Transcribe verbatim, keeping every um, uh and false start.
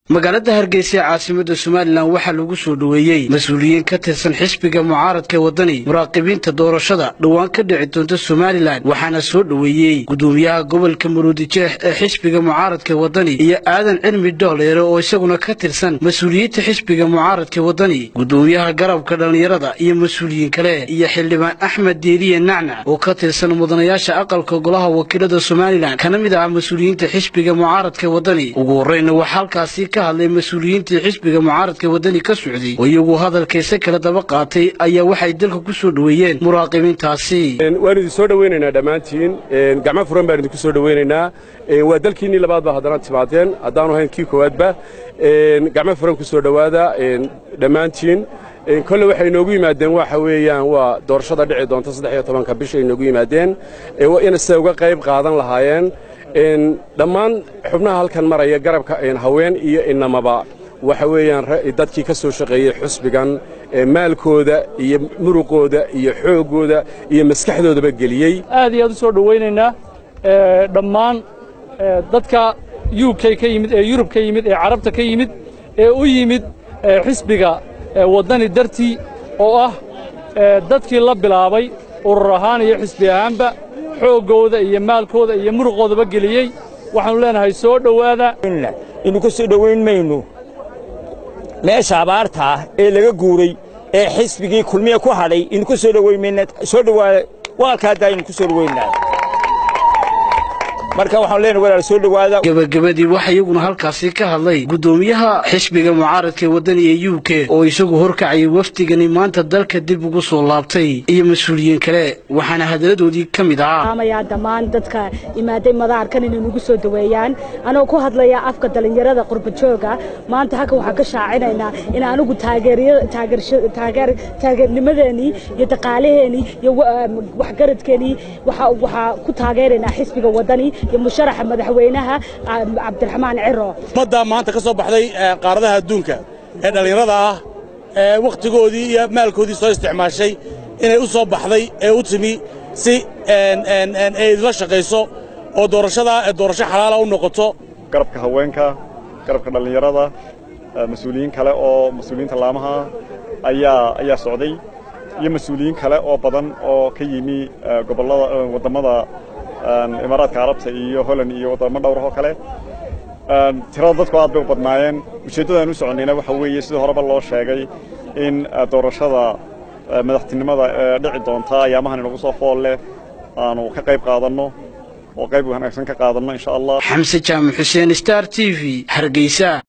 magaalada Hargeysa caasimada Soomaaliland waxa lagu soo dhaweeyay mas'uuliyiin ka tirsan xisbiga mucaaradka wadani muraaqibiinta doorashada dhawaan ka dhici doonta Soomaaliland waxaana soo dhaweeyay gudoomiyaha gobolka Maroodijeex ee xisbiga mucaaradka wadani iyo aadan cilmi dooleere oo isaguna ka tirsan mas'uuliyiinta xisbiga mucaaradka wadani gudoomiyaha garabka dhalinyarada iyo mas'uuliyiin kale iyo xildhibaan Axmed Deeriye Nacnac oo ka tirsan mudanayaasha aqalka golaha wakiilada Soomaaliland kana mid ah mas'uuliyiinta xisbiga mucaaradka wadani ugu horeeyna waxa halkaasi ka hadlay mas'uuliyiinta xisbiga mucaaradka wadani ka socday oo iyagu hadalkiisa kala daba qaatay ayaa waxay dalka ku soo dhaweeyeen muraaqibiintaasi waan idin soo dhaweynaynaa dhamaantiin gacmo furan baan idin ku soo dhaweynaynaa waa dalkiinii labaad ba haddana timaadeen haddaanu ahayn kii koowaadba gacmo furan ku soo dhawaada dhamaantiin kolle waxay inoogu yimaadeen waxa weeyaan waa doorashada dhici doonta saddex iyo tobanka bisha inoogu yimaadeen in say uga qayb qaadan lahaayeen dhammaan xubnaha halkan maraya garabka haween iyo inamaba waxa weeyaan dadkii ka soo shaqeeyay xisbigan maalkooda iyo muruqooda iyo xoogooda iyo maskaxdoodaba geliyay aad iyo aad u soo dhaweynaynaa dhammaan dadka U K ka yimid ee Yurub ka yimid ee Carabta ka yimid ee u yimid xisbiga wadani dartii oo ah dadkii la bilaabay urur ahaan iyo xisbi ahaanba xoogooda iyo maalkooda iyo muruqoodaba geliyay waxaanu leenahay soo dhawaada inuu ka soo dhaweyn mayno meesha abaarta ee laga guuray ee xisbigii kulmiye ku hadhay inuu ka soo dhaweyn soo dhawaada walka daayin ku soo dhaweynaa marka waxaan leenahay walaal soo dhawaada gabagabadii waxa iyaguna halkaasi ka hadlay gudoomiyaha xisbiga mucaaradka wadani ee U K oo isagu horkacay waftigani maanta dalka dib ugu soo laabtay iyo mas'uuliyiin kale waxaana hadaladoodii kamid ah amaya dhamaan dadka imaaday madaarkan inay nagu soo dhaweeyaan anoo ku hadlaya afka dhalinyarada qurba jooga maanta halka waxa ka shaacinaynaa in aanu taageeriyo taageer taageer taageernimadeeni iyo dhaqaalaheeni iyo waxgaradkeeni waxa waxa ku taageeraynaa xisbiga wadani iyo musharaxa madaxweynaha Cabdiraxmaan Ciro madda maanta ka soo baxday qaaradaha adduunka ee dhalinyarada ah ee waqtigoodii iyo maalkoodii soo isticmaashay inay u soo baxday ee u timi si een een een ay la shaqeyso oo doorashada doorasho xalaal ah u noqoto garabka haweenka garabka dhalinyarada mas'uuliyiin kale oo mas'uuliyiinta laamaha ayaa ayaa socday iyo mas'uuliyiin kale oo badan oo ka yimi gobolada wadamada imaaraadka carabta iyo Holland iyo wadamo dhowr oo kale tirada dadku aad bay u badnaayeen ujeedadaan u soconayna waxa weeye sidoo horeba loo sheegay in doorashada madaxtinimada dhici doonta ayaamahan inagu soo fool leh aanu ka qayb qaadanno oo qayb wanaagsan ka qaadanno insha Allah Xamse Jaamac Xuseen Star T V Hargeysa.